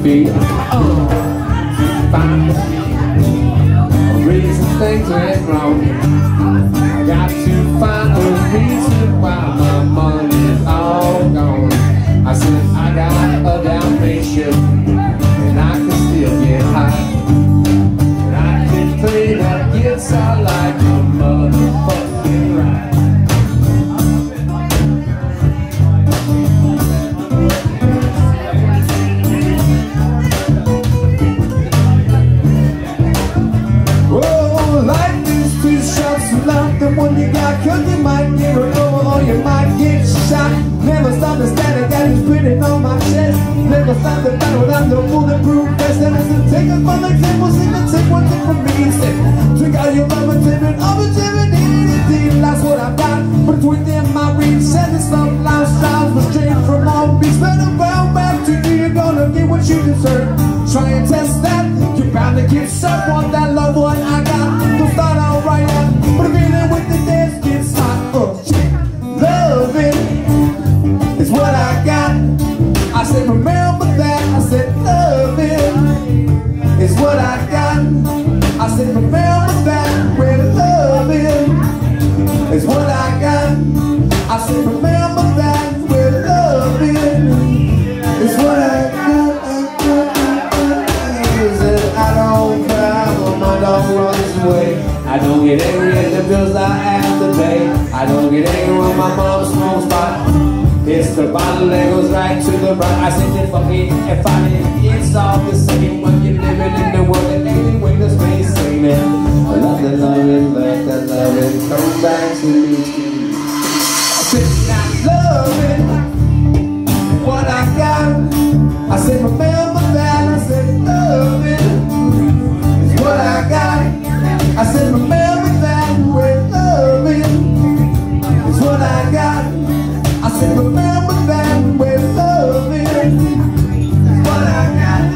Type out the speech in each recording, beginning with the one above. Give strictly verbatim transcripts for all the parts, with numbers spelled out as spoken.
feet. Oh, find a reason things went wrong. I got to find a reason why my money's all gone. I said I got a Dalmatian and I can still get high, and I can play that guitar like a motherfucking ride. When you got killed, you might get run over or you might get shot. Never stop the static, got you spinning on my chest. Never stop the battle without no bulletproof vest. And as a take it for example, sing and take one thing from me. Say, drink out your mama, timid, overtimid, anything. That's what I got between them, my reach. Sending some lifestyles, but straight from all beats. Better bound back to you, you're gonna get what you deserve. Try and test that, you're bound to get served. Want that love, what I got, don't start out right now. But if you're with the dance gets hot, uh, loving is what I got. I said remember that. I said loving is what I got. I said remember that. When loving is what I got. I said remember that. When loving is what I got. I said I don't cry when my dog runs away. I don't get angry at the bills I have to pay. I don't get angry when my mom smokes pot. It's the bottle that goes right to the right. I said that fuck it, if I didn't, it's all the same. When you're living in the world and anyway the space same. I love that loving, love that loving, come back to me. I said not loving what I got. I said remember that. I said loving is what I got. I said remember that when loving is what I got. I said remember that when loving is what I got.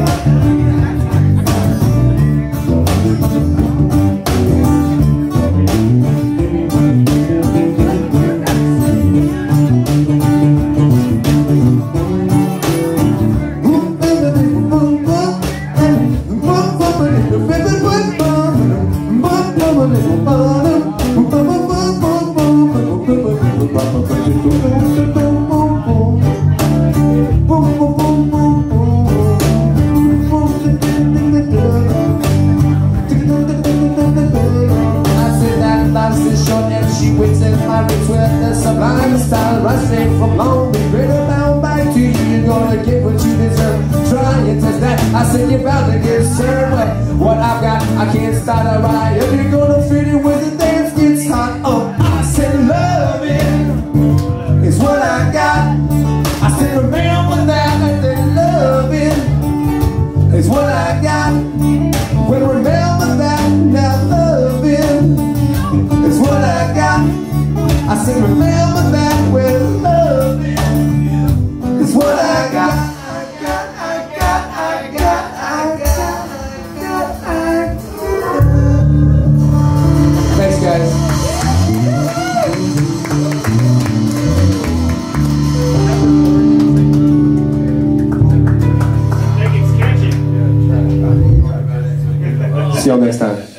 She waits in my rich with the sublime style. Rushing from Long Beach, right down back to you. You're gonna get what you deserve. Try and test that. I said you're about to get served. But what I've got, I can't start a riot. If you're gonna fit it with the dance gets hot. Oh, I said loving is what I got. I said remember that. I said loving is what I got. Well, remember that. Now loving is what I got. I said remember that when loving is what I got. I got, I got, I got, I got, I got, I got. Thanks guys. See y'all next time.